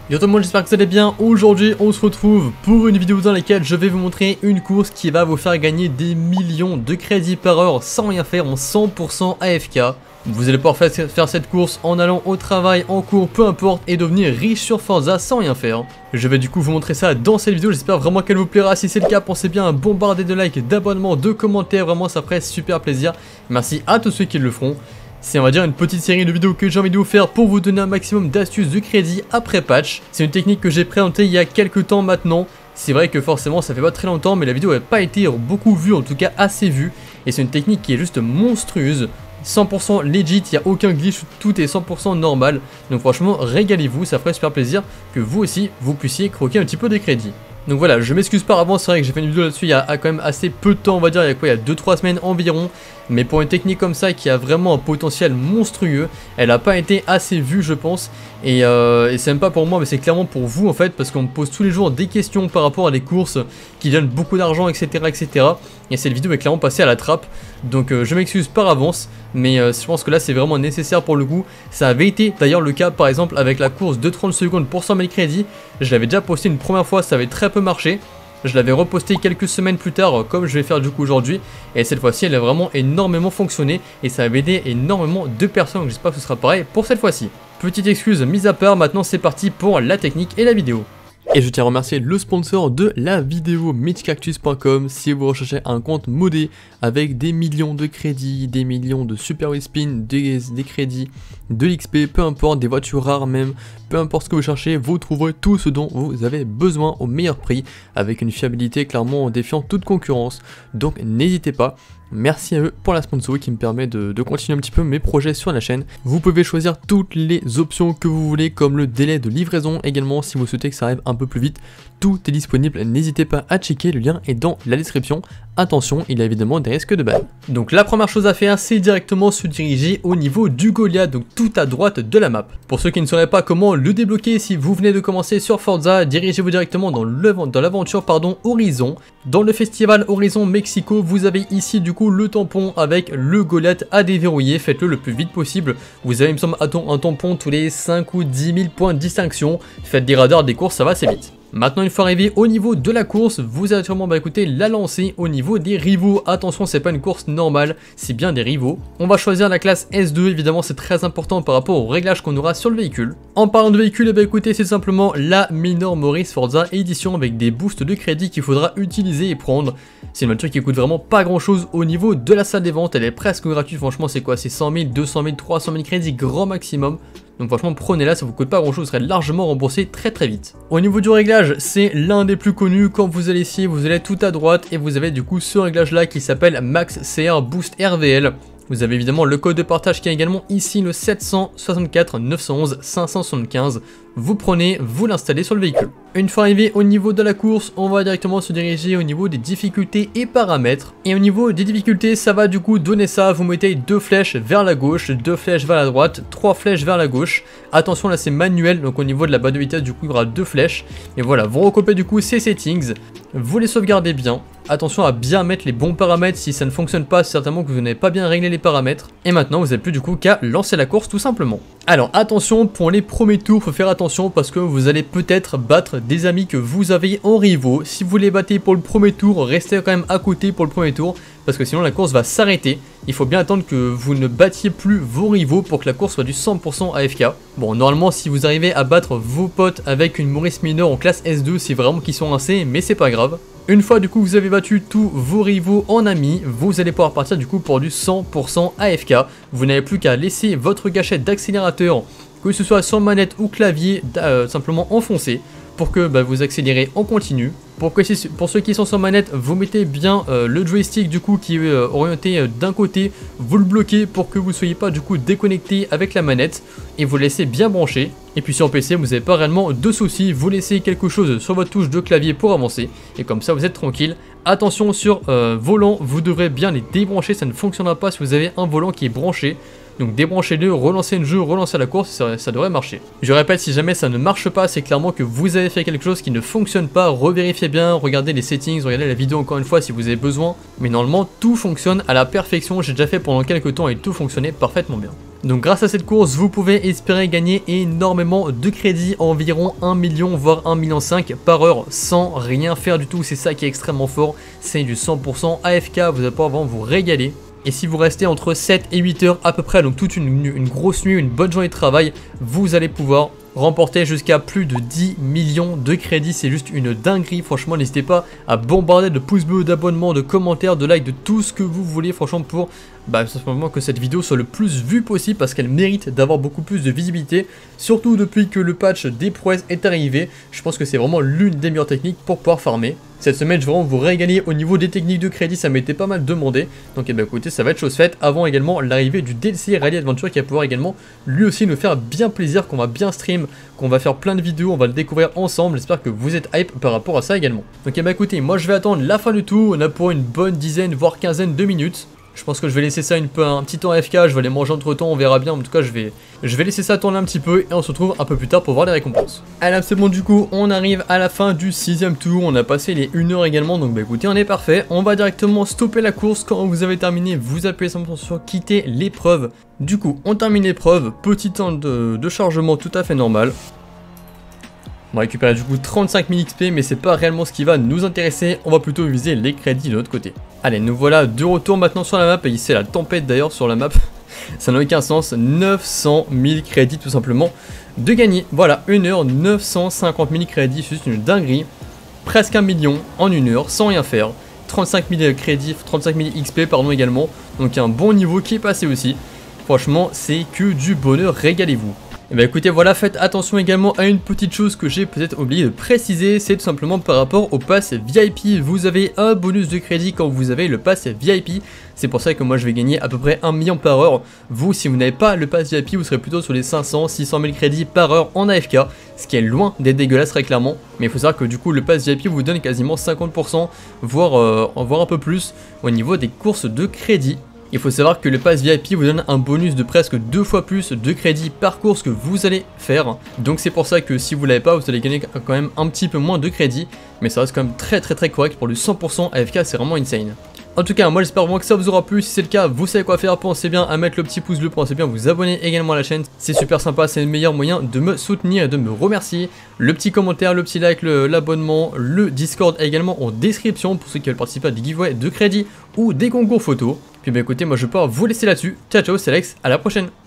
Yo tout le monde, j'espère que vous allez bien. Aujourd'hui on se retrouve pour une vidéo dans laquelle je vais vous montrer une course qui va vous faire gagner des millions de crédits par heure sans rien faire en 100% AFK. Vous allez pouvoir faire cette course en allant au travail, en cours, peu importe, et devenir riche sur Forza sans rien faire. Je vais du coup vous montrer ça dans cette vidéo, j'espère vraiment qu'elle vous plaira. Si c'est le cas, pensez bien à bombarder de likes, d'abonnements, de commentaires, vraiment ça ferait super plaisir. Merci à tous ceux qui le feront. C'est on va dire une petite série de vidéos que j'ai envie de vous faire pour vous donner un maximum d'astuces de crédit après patch. C'est une technique que j'ai présentée il y a quelques temps maintenant. C'est vrai que forcément ça fait pas très longtemps mais la vidéo n'a pas été beaucoup vue, en tout cas assez vue. Et c'est une technique qui est juste monstrueuse. 100% legit, il n'y a aucun glitch, tout est 100% normal. Donc franchement régalez-vous, ça ferait super plaisir que vous aussi vous puissiez croquer un petit peu de crédit. Donc voilà, je m'excuse par avance, c'est vrai que j'ai fait une vidéo là-dessus il y a quand même assez peu de temps, on va dire, il y a quoi, il y a 2-3 semaines environ. Mais pour une technique comme ça qui a vraiment un potentiel monstrueux, elle n'a pas été assez vue je pense. Et c'est même pas pour moi mais c'est clairement pour vous en fait, parce qu'on me pose tous les jours des questions par rapport à des courses qui donnent beaucoup d'argent etc. Et cette vidéo est clairement passée à la trappe. Donc je m'excuse par avance, mais je pense que là c'est vraiment nécessaire pour le coup. Ça avait été d'ailleurs le cas par exemple avec la course de 30 secondes pour 100 000 crédits. Je l'avais déjà posté une première fois, ça avait très peu marché. Je l'avais reposté quelques semaines plus tard comme je vais faire du coup aujourd'hui. Et cette fois-ci elle a vraiment énormément fonctionné et ça avait aidé énormément de personnes. Donc j'espère que ce sera pareil pour cette fois-ci. Petite excuse mise à part, maintenant c'est parti pour la technique et la vidéo. Et je tiens à remercier le sponsor de la vidéo, MitchCactus.com. Si vous recherchez un compte modé avec des millions de crédits, des millions de super spin, des crédits, de l'XP, peu importe, des voitures rares même, peu importe ce que vous cherchez, vous trouverez tout ce dont vous avez besoin au meilleur prix, avec une fiabilité clairement en défiant toute concurrence. Donc n'hésitez pas. Merci à eux pour la sponsor qui me permet de continuer un petit peu mes projets sur la chaîne. Vous pouvez choisir toutes les options que vous voulez, comme le délai de livraison également si vous souhaitez que ça arrive un peu plus vite. Tout est disponible, n'hésitez pas à checker, le lien est dans la description. Attention, il y a évidemment des risques de ban. Donc la première chose à faire, c'est directement se diriger au niveau du Goliath, donc tout à droite de la map. Pour ceux qui ne sauraient pas comment le débloquer, si vous venez de commencer sur Forza, dirigez-vous directement dans l'aventure Horizon. Dans le festival Horizon Mexico, vous avez ici du coup le tampon avec le Goliath à déverrouiller. Faites-le le plus vite possible. Vous avez il me semble un tampon tous les 5 ou 10 000 points de distinction. Faites des radars, des courses, ça va assez vite. Maintenant une fois arrivé au niveau de la course, vous allez sûrement écouter la lancer au niveau des rivaux. Attention, c'est pas une course normale, c'est bien des rivaux. On va choisir la classe S2, évidemment c'est très important par rapport au réglage qu'on aura sur le véhicule. En parlant de véhicule, écoutez, c'est simplement la Minor Morris Forza édition avec des boosts de crédit qu'il faudra utiliser et prendre. C'est une voiture qui coûte vraiment pas grand chose au niveau de la salle des ventes, elle est presque gratuite, franchement c'est quoi, c'est 100 000, 200 000, 300 000 crédits grand maximum. Donc franchement prenez-la, ça vous coûte pas grand chose, vous serez largement remboursé très vite. Au niveau du réglage, c'est l'un des plus connus. Quand vous allez ici, vous allez tout à droite et vous avez du coup ce réglage là qui s'appelle Max CR Boost RVL. Vous avez évidemment le code de partage qui est également ici, le 764 911 575. Vous prenez, vous l'installez sur le véhicule. Une fois arrivé au niveau de la course, on va directement se diriger au niveau des difficultés et paramètres. Et au niveau des difficultés, ça va du coup donner ça. Vous mettez 2 flèches vers la gauche, 2 flèches vers la droite, 3 flèches vers la gauche. Attention là c'est manuel, donc au niveau de la barre de vitesse du coup il y aura 2 flèches. Et voilà, vous recopiez du coup ces settings, vous les sauvegardez bien. Attention à bien mettre les bons paramètres, si ça ne fonctionne pas, c'est certainement que vous n'avez pas bien réglé les paramètres. Et maintenant vous n'avez plus du coup qu'à lancer la course tout simplement. Alors attention, pour les premiers tours, faut faire attention parce que vous allez peut-être battre des amis que vous avez en rivaux. Si vous les battez pour le premier tour, restez quand même à côté pour le premier tour, parce que sinon la course va s'arrêter. Il faut bien attendre que vous ne battiez plus vos rivaux pour que la course soit du 100% AFK. Bon, normalement si vous arrivez à battre vos potes avec une Morris Minor en classe S2, c'est vraiment qu'ils sont rincés, mais c'est pas grave. Une fois du coup vous avez battu tous vos rivaux en amis, vous allez pouvoir partir du coup pour du 100% AFK. Vous n'avez plus qu'à laisser votre gâchette d'accélérateur, que ce soit sur manette ou clavier, simplement enfoncé pour que vous accélérez en continu. Pour ceux qui sont sur manette, vous mettez bien le joystick du coup qui est orienté d'un côté, vous le bloquez pour que vous ne soyez pas du coup déconnecté avec la manette et vous laissez bien branché. Et puis sur PC vous n'avez pas réellement de soucis, vous laissez quelque chose sur votre touche de clavier pour avancer et comme ça vous êtes tranquille. Attention sur volant, vous devrez bien les débrancher, ça ne fonctionnera pas si vous avez un volant qui est branché. Donc débranchez-le, relancez le jeu, relancez la course, ça devrait marcher. Je répète, si jamais ça ne marche pas, c'est clairement que vous avez fait quelque chose qui ne fonctionne pas. Revérifiez bien, regardez les settings, regardez la vidéo encore une fois si vous avez besoin. Mais normalement, tout fonctionne à la perfection. J'ai déjà fait pendant quelques temps et tout fonctionnait parfaitement bien. Donc grâce à cette course, vous pouvez espérer gagner énormément de crédit, environ 1 million voire 1,5 million par heure sans rien faire du tout. C'est ça qui est extrêmement fort, c'est du 100% AFK, vous allez pouvoir vraiment vous régaler. Et si vous restez entre 7 et 8 heures à peu près, donc toute une grosse nuit, une bonne journée de travail, vous allez pouvoir remporter jusqu'à plus de 10 millions de crédits. C'est juste une dinguerie, franchement n'hésitez pas à bombarder de pouces bleus, d'abonnements, de commentaires, de likes, de tout ce que vous voulez franchement pour simplement que cette vidéo soit le plus vue possible parce qu'elle mérite d'avoir beaucoup plus de visibilité, surtout depuis que le patch des prouesses est arrivé. Je pense que c'est vraiment l'une des meilleures techniques pour pouvoir farmer. Cette semaine je vais vraiment vous régaler au niveau des techniques de crédit, ça m'a été pas mal demandé, donc écoutez ça va être chose faite avant également l'arrivée du DLC Rally Adventure qui va pouvoir également lui aussi nous faire bien plaisir, qu'on va bien stream, qu'on va faire plein de vidéos, on va le découvrir ensemble, j'espère que vous êtes hype par rapport à ça également. Donc écoutez, moi je vais attendre la fin du tour, on a pour une bonne dizaine voire quinzaine de minutes. Je pense que je vais laisser ça un petit temps AFK, je vais aller manger entre temps, on verra bien, en tout cas je vais laisser ça tourner un petit peu et on se retrouve un peu plus tard pour voir les récompenses. Allez c'est bon du coup, on arrive à la fin du 6ème tour, on a passé les 1 heure également, donc écoutez on est parfait, on va directement stopper la course, quand vous avez terminé vous appuyez simplement sur quitter l'épreuve. Du coup on termine l'épreuve, petit temps de chargement tout à fait normal. On va récupérer du coup 35 000 XP, mais c'est pas réellement ce qui va nous intéresser, on va plutôt viser les crédits de l'autre côté. Allez, nous voilà de retour maintenant sur la map, et c'est la tempête d'ailleurs sur la map, ça n'a aucun sens, 900 000 crédits tout simplement de gagner. Voilà, 1 heure, 950 000 crédits, c'est juste une dinguerie, presque 1 million en 1 heure sans rien faire, 35 000 crédits, 35 000 XP pardon également, donc un bon niveau qui est passé aussi. Franchement, c'est que du bonheur, régalez-vous. Et écoutez voilà, faites attention également à une petite chose que j'ai peut-être oublié de préciser, c'est tout simplement par rapport au pass VIP, vous avez un bonus de crédit quand vous avez le pass VIP, c'est pour ça que moi je vais gagner à peu près 1 million par heure, vous si vous n'avez pas le pass VIP vous serez plutôt sur les 500-600 000 crédits par heure en AFK, ce qui est loin d'être dégueulasse très clairement, mais il faut savoir que du coup le pass VIP vous donne quasiment 50%, voire un peu plus au niveau des courses de crédit. Il faut savoir que le pass VIP vous donne un bonus de presque 2 fois plus de crédit par course que vous allez faire. Donc c'est pour ça que si vous l'avez pas, vous allez gagner quand même un petit peu moins de crédit. Mais ça reste quand même très correct pour le 100% AFK, c'est vraiment insane. En tout cas, moi j'espère vraiment que ça vous aura plu. Si c'est le cas, vous savez quoi faire. Pensez bien à mettre le petit pouce bleu, pensez bien à vous abonner également à la chaîne. C'est super sympa, c'est le meilleur moyen de me soutenir et de me remercier. Le petit commentaire, le petit like, l'abonnement, le Discord également en description pour ceux qui veulent participer à des giveaways de crédit ou des concours photos. Puis écoutez, moi je vais pouvoir vous laisser là-dessus. Ciao ciao, c'est Alex, à la prochaine.